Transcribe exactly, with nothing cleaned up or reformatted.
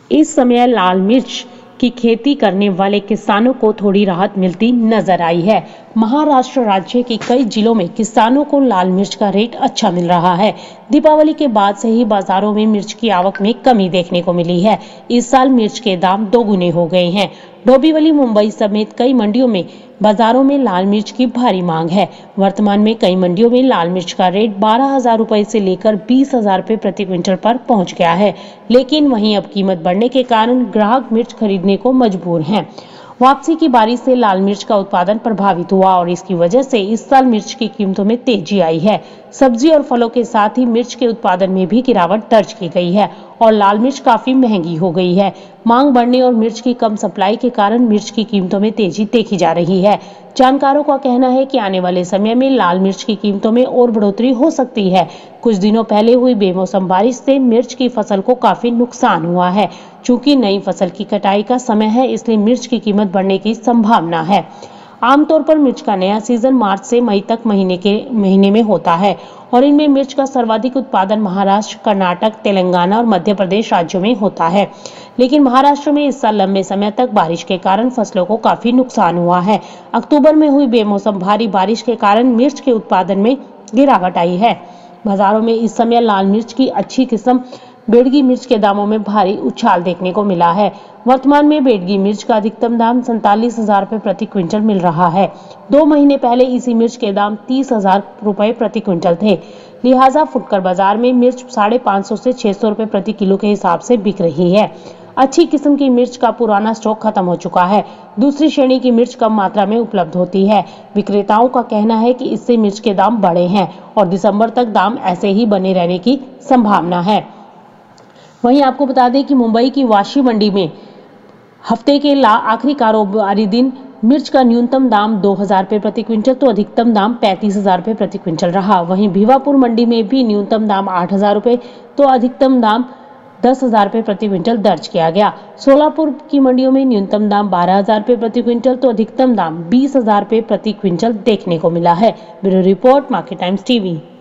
इस समय लाल मिर्च की खेती करने वाले किसानों को थोड़ी राहत मिलती नजर आई है। महाराष्ट्र राज्य के कई जिलों में किसानों को लाल मिर्च का रेट अच्छा मिल रहा है। दीपावली के बाद से ही बाजारों में मिर्च की आवक में कमी देखने को मिली है। इस साल मिर्च के दाम दोगुने हो गए हैं। डोंबिवली, मुंबई समेत कई मंडियों में बाजारों में लाल मिर्च की भारी मांग है। वर्तमान में कई मंडियों में लाल मिर्च का रेट बारह हजार रुपए से लेकर बीस हजार रुपए प्रति क्विंटल पर पहुंच गया है। लेकिन वहीं अब कीमत बढ़ने के कारण ग्राहक मिर्च खरीदने को मजबूर हैं। वापसी की बारिश से लाल मिर्च का उत्पादन प्रभावित हुआ और इसकी वजह से इस साल मिर्च की कीमतों में तेजी आई है। सब्जी और फलों के साथ ही मिर्च के उत्पादन में भी गिरावट दर्ज की गई है और लाल मिर्च काफी महंगी हो गई है। मांग बढ़ने और मिर्च की कम सप्लाई के कारण मिर्च की कीमतों में तेजी देखी जा रही है। जानकारों का कहना है कि आने वाले समय में लाल मिर्च की कीमतों में और बढ़ोतरी हो सकती है। कुछ दिनों पहले हुई बेमौसम बारिश से मिर्च की फसल को काफी नुकसान हुआ है। चूंकि नई फसल की कटाई का समय है, इसलिए मिर्च की कीमत बढ़ने की संभावना है। आमतौर पर मिर्च का नया सीजन मार्च से मई तक महीने के महीने में होता है और इनमें मिर्च का सर्वाधिक उत्पादन महाराष्ट्र, कर्नाटक, तेलंगाना और मध्य प्रदेश राज्यों में होता है। लेकिन महाराष्ट्र में इस साल लंबे समय तक बारिश के कारण फसलों को काफी नुकसान हुआ है। अक्टूबर में हुई बेमौसम भारी बारिश के कारण मिर्च के उत्पादन में गिरावट आई है। बाजारों में इस समय लाल मिर्च की अच्छी किस्म बेडगी मिर्च के दामों में भारी उछाल देखने को मिला है। वर्तमान में बेडगी मिर्च का अधिकतम दाम सैंतालीस हजार रुपए प्रति क्विंटल मिल रहा है। दो महीने पहले इसी मिर्च के दाम तीस हजार रुपए प्रति क्विंटल थे। लिहाजा फुटकर बाजार में मिर्च साढ़े पाँच सौ से छह सौ रुपए प्रति किलो के हिसाब से बिक रही है। अच्छी किस्म की मिर्च का पुराना स्टॉक खत्म हो चुका है। दूसरी श्रेणी की मिर्च कम मात्रा में उपलब्ध होती है। विक्रेताओं का कहना है कि इससे मिर्च के दाम बढ़े हैं और दिसंबर तक दाम ऐसे ही बने रहने की संभावना है। वहीं आपको बता दें कि मुंबई की वाशी मंडी में हफ्ते के आखिरी कारोबारी दिन मिर्च का न्यूनतम दाम दो हजार रुपए प्रति क्विंटल तो अधिकतम दाम पैंतीस हजार रुपए प्रति क्विंटल रहा। वहीं भिवापुर मंडी में भी न्यूनतम दाम आठ हजार रुपए तो अधिकतम दाम दस हजार रुपए प्रति क्विंटल दर्ज किया गया। सोलापुर की मंडियों में न्यूनतम दाम बारह हजार रुपए प्रति क्विंटल तो अधिकतम दाम बीस हजार रुपए प्रति क्विंटल देखने को मिला है। Bureau report, market times TV.